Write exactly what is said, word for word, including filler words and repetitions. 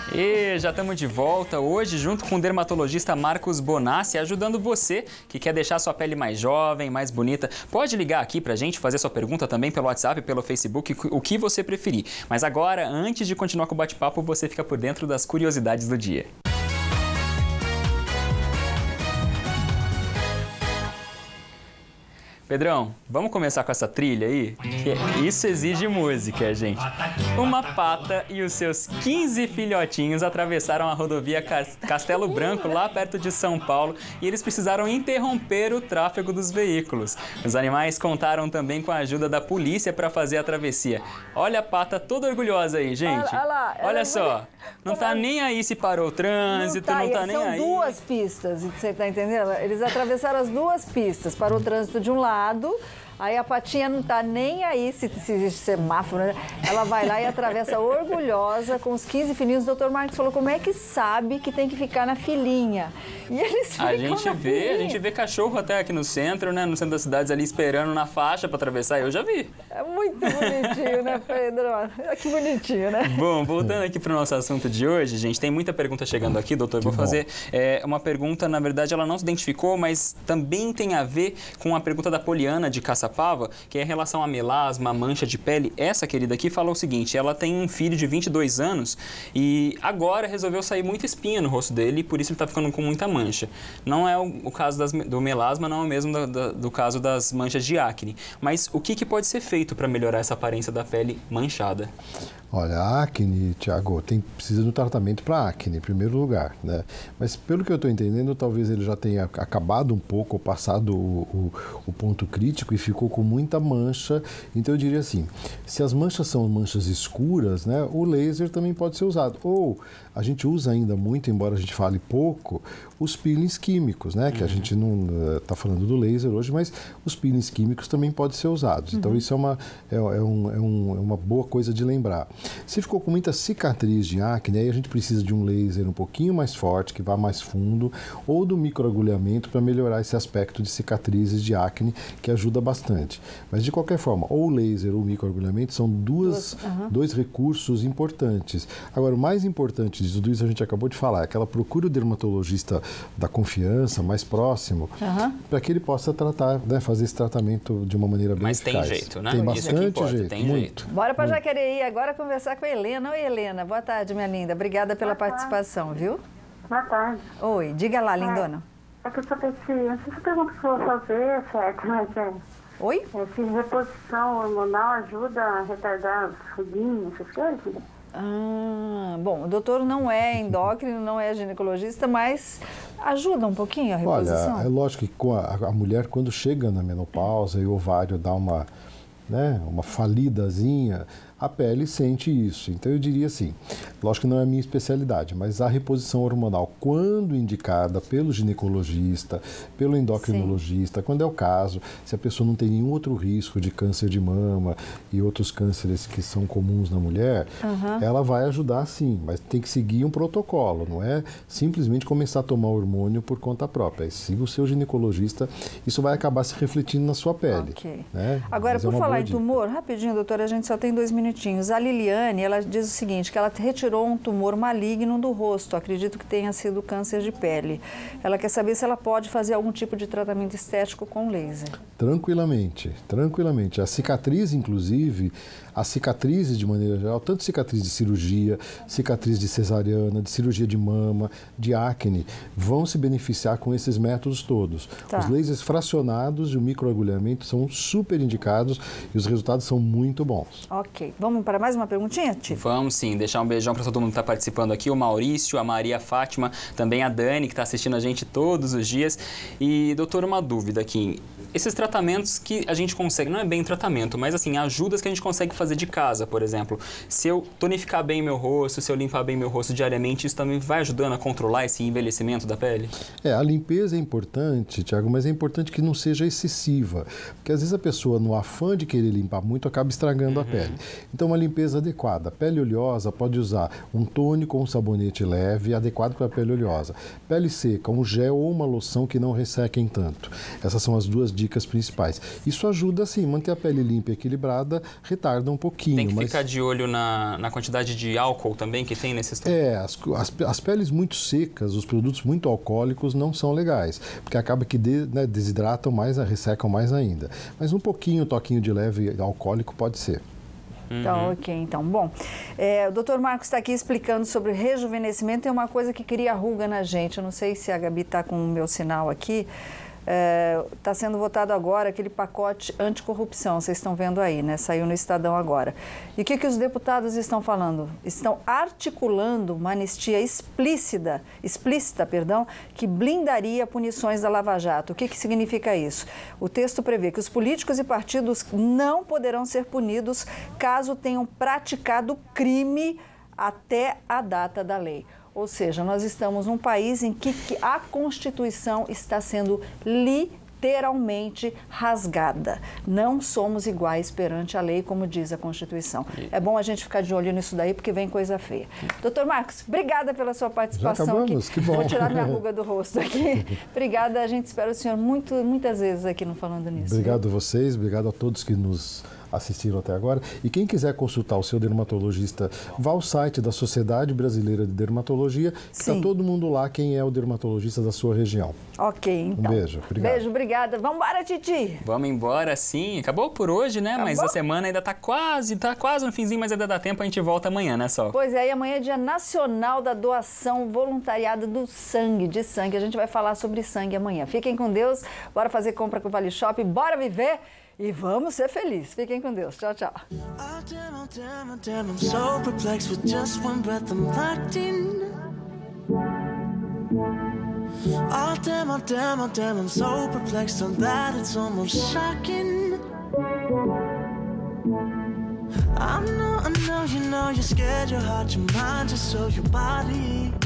E já estamos de volta hoje junto com o dermatologista Marcos Bonassi, ajudando você que quer deixar sua pele mais jovem, mais bonita. Pode ligar aqui pra gente, fazer sua pergunta também pelo WhatsApp, pelo Facebook, o que você preferir. Mas agora, antes de continuar com o bate-papo, você fica por dentro das curiosidades do dia. Pedrão, vamos começar com essa trilha aí? Que isso exige música, gente. Uma pata e os seus quinze filhotinhos atravessaram a rodovia Castelo Branco, lá perto de São Paulo, e eles precisaram interromper o tráfego dos veículos. Os animais contaram também com a ajuda da polícia para fazer a travessia. Olha a pata toda orgulhosa aí, gente. Olha, olha, olha só, não tá nem aí se parou o trânsito, não tá, não tá nem são aí. São duas pistas, você tá entendendo? Eles atravessaram as duas pistas, parou o trânsito de um lado. Aí a patinha não tá nem aí se, se existe semáforo, né? Ela vai lá e atravessa orgulhosa com os quinze filhinhos. O doutor Marcos falou, como é que sabe que tem que ficar na filinha? E eles ficam a gente na vê, filinha. A gente vê cachorro até aqui no centro, né? No centro das cidades ali esperando na faixa para atravessar. Eu já vi. É muito bonitinho, né, Pedro? Que bonitinho, né? Bom, voltando aqui para o nosso assunto de hoje, gente, tem muita pergunta chegando aqui, doutor. Vou fazer é, uma pergunta, na verdade, ela não se identificou, mas também tem a ver com a pergunta da Poliana de Caçapava, que é em relação a melasma, mancha de pele. Essa querida aqui falou o seguinte, ela tem um filho de vinte e dois anos e agora resolveu sair muita espinha no rosto dele e por isso ele está ficando com muita mancha. Não é o, o caso das, do melasma, não é o mesmo do, do, do caso das manchas de acne. Mas o que, que pode ser feito para melhorar essa aparência da pele manchada? Olha, a acne, Tiago, tem, precisa de um tratamento para acne, em primeiro lugar, né? Mas pelo que eu estou entendendo, talvez ele já tenha acabado um pouco, passado o, o, o ponto crítico e ficou com muita mancha. Então eu diria assim, se as manchas são manchas escuras, né, o laser também pode ser usado. Ou a gente usa ainda muito, embora a gente fale pouco, os peelings químicos, né? Que uhum. a gente não está uh, falando do laser hoje, mas os peelings químicos também podem ser usados. Uhum. Então isso é uma, é, é, um, é, um, é uma boa coisa de lembrar. Se ficou com muita cicatriz de acne, aí a gente precisa de um laser um pouquinho mais forte, que vá mais fundo, ou do microagulhamento para melhorar esse aspecto de cicatrizes de acne, que ajuda bastante. Mas de qualquer forma, ou laser ou microagulhamento são duas, uhum. dois recursos importantes. Agora, o mais importante de tudo isso a gente acabou de falar, é que ela procura o dermatologista da confiança, mais próximo, uhum. para que ele possa tratar, né, fazer esse tratamento de uma maneira bem Mas eficaz. Tem jeito, né? Tem Isso bastante é jeito, tem muito. jeito. Bora para Jacareí agora conversar com a Helena. Oi, Helena. Boa tarde, minha linda. Obrigada pela Boa participação, tarde. viu? Boa tarde. Oi, diga lá, lindona. É, é que eu só pensei, não sei se a pergunta que eu vou fazer, certo, mas é... Oi? É, se reposição hormonal ajuda a retardar ruguinhas, essas coisas? Ah, bom, o doutor não é endócrino, não é ginecologista, mas ajuda um pouquinho a reposição? Olha, é lógico que a, a mulher, quando chega na menopausa e o ovário dá uma, né, uma falidazinha, a pele sente isso. Então eu diria assim, lógico que não é a minha especialidade, mas a reposição hormonal, quando indicada pelo ginecologista, pelo endocrinologista, sim. quando é o caso, se a pessoa não tem nenhum outro risco de câncer de mama e outros cânceres que são comuns na mulher, uhum. ela vai ajudar sim, mas tem que seguir um protocolo, não é simplesmente começar a tomar hormônio por conta própria. Siga o seu ginecologista, isso vai acabar se refletindo na sua pele. Okay. Né? Agora, mas por é falar em dica. tumor, rapidinho, doutora, a gente só tem dois minutinhos. A Liliane, ela diz o seguinte, que ela retirou um tumor maligno do rosto, acredito que tenha sido câncer de pele. Ela quer saber se ela pode fazer algum tipo de tratamento estético com laser. Tranquilamente, tranquilamente. A cicatriz, inclusive, as cicatrizes de maneira geral, tanto cicatriz de cirurgia, cicatriz de cesariana, de cirurgia de mama, de acne, vão se beneficiar com esses métodos todos. Tá. Os lasers fracionados e o microagulhamento são super indicados e os resultados são muito bons. Ok. Vamos para mais uma perguntinha, Tito? Vamos sim. Deixar um beijão para todo mundo que está participando aqui. O Maurício, a Maria Fátima, também a Dani, que está assistindo a gente todos os dias. E, doutor, uma dúvida aqui. Esses tratamentos que a gente consegue, não é bem tratamento, mas assim, ajudas que a gente consegue fazer de casa, por exemplo. Se eu tonificar bem meu rosto, se eu limpar bem meu rosto diariamente, isso também vai ajudando a controlar esse envelhecimento da pele? É, a limpeza é importante, Tiago, mas é importante que não seja excessiva. Porque às vezes a pessoa, no afã de querer limpar muito, acaba estragando uhum. a pele. Então, uma limpeza adequada. Pele oleosa, pode usar um tônico ou um sabonete leve, adequado para a pele oleosa. Pele seca, um gel ou uma loção que não ressequem tanto. Essas são as duas dicas dicas principais. Isso ajuda, sim, manter a pele limpa e equilibrada, retarda um pouquinho. Tem que mas... ficar de olho na, na quantidade de álcool também que tem nesses... É, as, as, as peles muito secas, os produtos muito alcoólicos não são legais, porque acaba que de, né, desidratam mais, ressecam mais ainda. Mas um pouquinho, um toquinho de leve alcoólico pode ser. Então, ok. Então, bom, é, o doutor Marcos está aqui explicando sobre rejuvenescimento. Tem uma coisa que cria ruga na gente. Eu não sei se a Gabi está com o meu sinal aqui. Está é, sendo votado agora aquele pacote anticorrupção, vocês estão vendo aí, né? Saiu no Estadão agora. E o que, que os deputados estão falando? Estão articulando uma anistia explícita, explícita, perdão, que blindaria punições da Lava Jato. O que, que significa isso? O texto prevê que os políticos e partidos não poderão ser punidos caso tenham praticado crime até a data da lei. Ou seja, nós estamos num país em que a Constituição está sendo literalmente rasgada. Não somos iguais perante a lei, como diz a Constituição. É bom a gente ficar de olho nisso daí, porque vem coisa feia. Doutor Marcos, obrigada pela sua participação. Já acabamos, aqui. Que bom. Vou tirar minha ruga do rosto aqui. Obrigada, a gente espera o senhor muito, muitas vezes aqui no Falando Nisso. Obrigado a vocês, obrigado a todos que nos assistiram até agora. E quem quiser consultar o seu dermatologista, vá ao site da Sociedade Brasileira de Dermatologia, que está todo mundo lá, quem é o dermatologista da sua região. Ok, então. Um beijo, obrigado. Beijo, obrigada. Vamos embora, Titi. Vamos embora, sim. Acabou por hoje, né? Acabou? Mas a semana ainda está quase, tá quase no finzinho, mas ainda dá tempo, a gente volta amanhã, né, Sol? Pois é, e amanhã é Dia Nacional da Doação Voluntariada do Sangue, de sangue. A gente vai falar sobre sangue amanhã. Fiquem com Deus, bora fazer compra com o Vale Shop, bora viver e vamos ser felizes. Fiquem com Deus. Tchau, tchau. Oh, damn, oh, damn, oh, damn, I'm so perplexed with just one breath I'm locked in. Oh, damn, oh, damn, oh, damn, I'm so perplexed on that it's almost shocking. I know, I know, you know, you're scared, your heart, your mind, just so your body.